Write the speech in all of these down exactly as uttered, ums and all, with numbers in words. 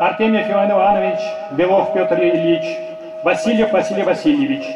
Артемьев Иван Иванович, Белов Петр Ильич, Васильев Василий Васильевич.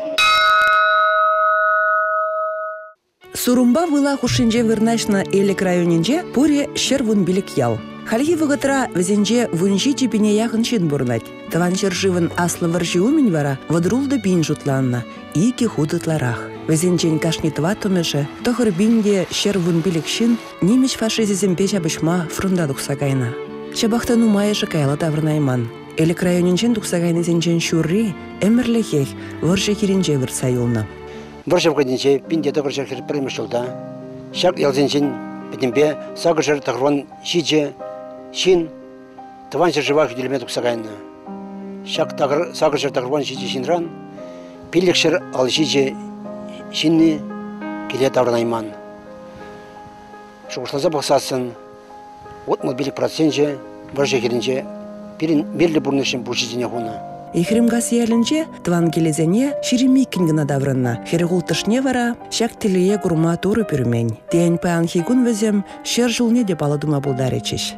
Сурумба выла хушинже вырнашна Элек районинже пуре шервун билик ял. Хальги выгатра везенже вунжи чипине яхын чин бурнать. Таван шерживын аслы варжи умень вара водрулда бин жутланна, ики худытларах. Везенжен кашни тватумеше, тохыр бинде шервун билик шин, немеч фашизизм печа бышма фрунда дуксагайна. Шабахтану майышы кайла таврнайман. Элек районинжен дуксагайны зенжен шурри, эмерлехех, варжи хиринже вырса юлна. Варшав гадинче пинде тагыршар хир премешулда. Шак ялзенчен бедембе сагыршар тагрон шидже шин тванчер живах дилеме дуксагайна. Шак тагыр сагыршар тагрон шидже шинран пилекшер ал шидже шинни келе таврнайман. Шугушлаза бахсасын от мобилик процентже варжа хиринче пирин берле бурнышын бушидене хуна. Ихримгас ялінже тван келезене ширимикін гына даврынна. Херегултышне вара шак телее гурма туры пюрмень. Тень паан хигун везем шер жылне де баладыма булдаречеш.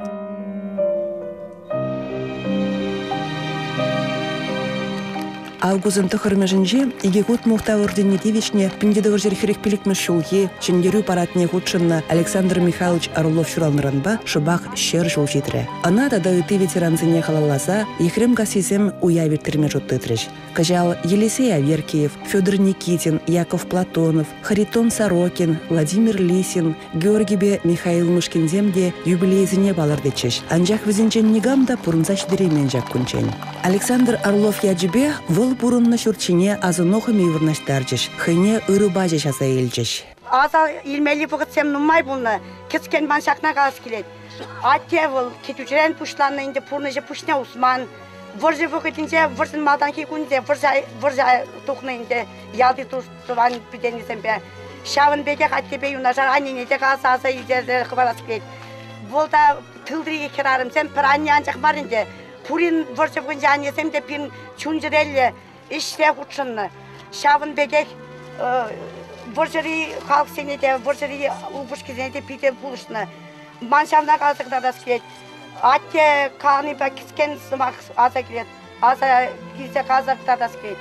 Авгузын тұхырмежінже иге гуд мұхта ордене девичне пиндедовыр жерхерек пилікмеш шулге чендерю паратне гудшынна Александр Михайлович Орлов шуралныранба шыбақ шер жыл жетірі. Ана да ыты ветеранзыне халаласа Ехрем гасизем уя вертірме жоттытрыш. Кажал Елисей Аверкиев, Федор Никитин, Яков Платонов, Харитон Сорокин, Владимир Лисин, Георгий Бе Михаил Мышкинземде юбилейзіне балардычеш. Анжақ візінчен негамда пұрынзаш деремен жак күнчен. Александр Орлов яджібе выл бурунна шурчине азынохы мейвырнаштарчыш, хыне ыры бажеш аса елчеш. Аза илмели бұғытсем нұмай бұлны, кескен бан шақна қағыз келет. Атте выл, кетучерен пұшланны инде пұрныжы пұшне Усман, выржы бұғытынже вырзын малдан кейкунде выржа тұқны инде ялды тұван бүденізем бе. Шавын беге қаттебе юнажар анненеде қағыз аза үйдерді қыбарас келет. Волда тылдырығы керарым, сен пір анне анжақ бар инде. Пурин выржы бұғынже аннесем де пин чунжырелі іште құтшынны. Шавын беге выржыры халық сенеде, выржыры ұлбыш кезенеде пите бұлышны. Маншавна қазықта да скелет. Атте қағыны ба кіскен сымақ аза келет. Аза келсе қазықта да скелет.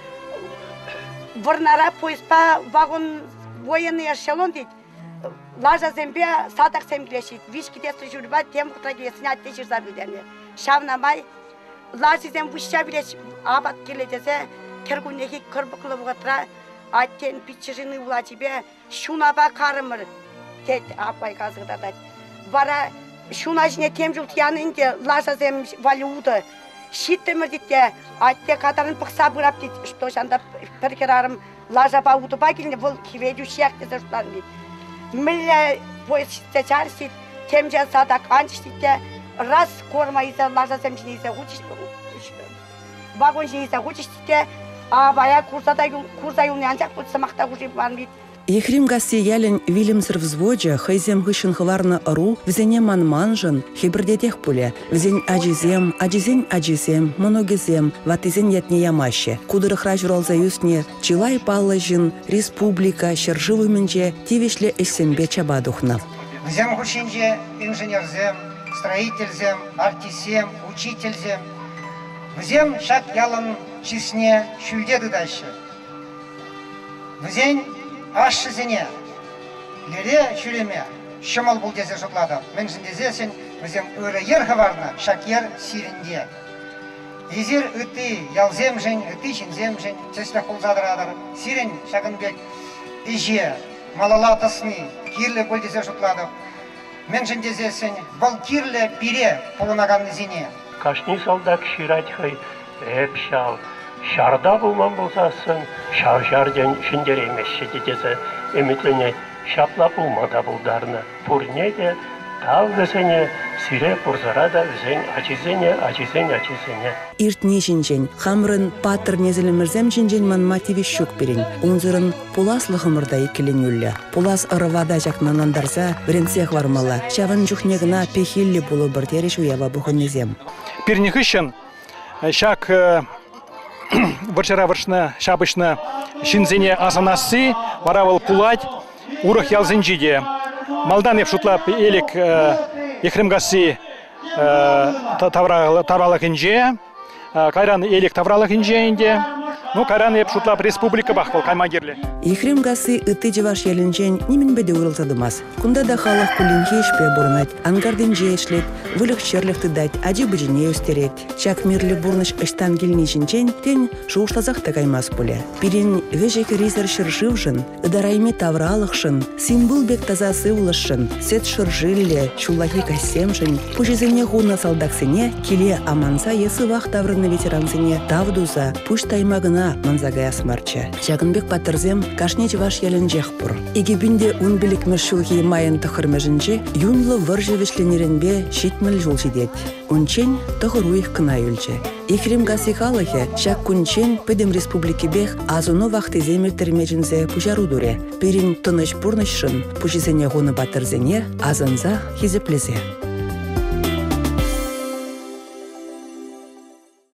Вырнара поезда вагон военный эшелон дейді. Лажа зембе садақ семгілешейді. Вишкетесті жүрба тем құтра келесіне атте жүрза білдеріне. Шавнамай лажа зем вұшша білеш абат келедесе кергуннеге кірбіқылы бұғытра аттен пичижины ула тебе шунаба қарымыр тет апай қазықта да. Вара шуна жіне тем жыл тияны лажа зем валюды. Шиттімір дейді, атте қатарын пықса бұрап дейді, что жанда бір керарым лажа ба уды ба келіне бұл киведу шияқ деді жұтларын дейді. Мілі поезд шитсе чар шит, тем жан садақ анчы дейді, раз корма иза лажа зем жіне иза ғучыш, вагон жіне иза ғучыш дейді, а бая курса юлны анчақ бұл сымақта ғучып барын дейді. Ехрим гасси ялен Вильямсер взводжа, хайзем гышын хварна ару, взене манманжын, хибрдетех пуле, взень аджизем, аджизень аджизем, моногизем, ватизень ятне ямаще. Кудырых ражурал заюсне, чилай паллажын, республика, шерживыменже, тивишле эссембе чабадухна. Взем гушинже, инженерзем, строительзем, артисем, учительзем. Взем шак ялан чисне, шульдеды дальше. Взень Ашы зене, лере жүреме, шымал бұл дезе жұтлады. Мен жіндезесін, өзім өрі ерхі барына, шакер сирінде. Езер үті, ялзем жын, үті жінзем жын, тесілі құлзадырадыр. Сирен шағынбек, еже, малалатысыны, кирлі бұл дезе жұтлады. Мен жіндезесін, бұл кирлі бире полынағанны зене. Кашни солдак ширать хай, әп шал. Шарда булман болсасын, шар-шарден шындер емесші дедесі, әмітлене шапла булмада булдарны. Пурнеде, тал весене, сире пурзарада үзен ачизене, ачизен, ачизене. Иртне жинжен, хамрын патыр незілімірзем жинжен манма тивиш шук берін. Унзырын пуласлы хымырда екілін үлі. Пулас ырывада жақнан андарса, бірінсех вармала. Шавын жүхнегіна пехиллі бұлы біртереш уява бұхынезем. Пирнихыщен, шак варшара-варшна, шабышна, шинзене асанасы, варавал пулать, урах ялзенжиде. Малдан ев шутлап элек Ехремгаси тавралық инже, кайран элек тавралық инже инде, ну кайран еп шутлап республика бақпыл каймагерле. Ихрим гасы ыты жеваш елінжен немен бәді урылтадымас. Кунда да халық кулинге ішпе бұрынат, ангардын же ешлет, вылық шерлікті дать, аджи бөжіне өстерет. Чак мирлі бұрныш ыштан келіне жінчен, тен шуышлазақты каймас бұле. Пирин вежек ризер шыршив жын, ыдарайме тавралық шын, симбул бек тазасы улышын, сет шыржилі, шулахи кассем жын, пұжызыне ғуна салдақсыне, келе аманса есі вақ таврыны ветеранзыне тавдуза, пұш таймағына манзагай асмарча. Чагынбек патырзем кашне жеваш елінжех бұр. Егебінде ұн білікмір шулхи майын тұқырмыжынче, юнлы выржевешленерінбе шитміл жол жидет. Унчен тұғыруих кына үлче. Ихрим гасихалыхе, шак күнчен пөдем республики бех азуну вақты земір тірмежінзе пұжару дуре. Перин тыныш бұрнышшын, пұжызене ғуны батырзене азанза хизеплезе.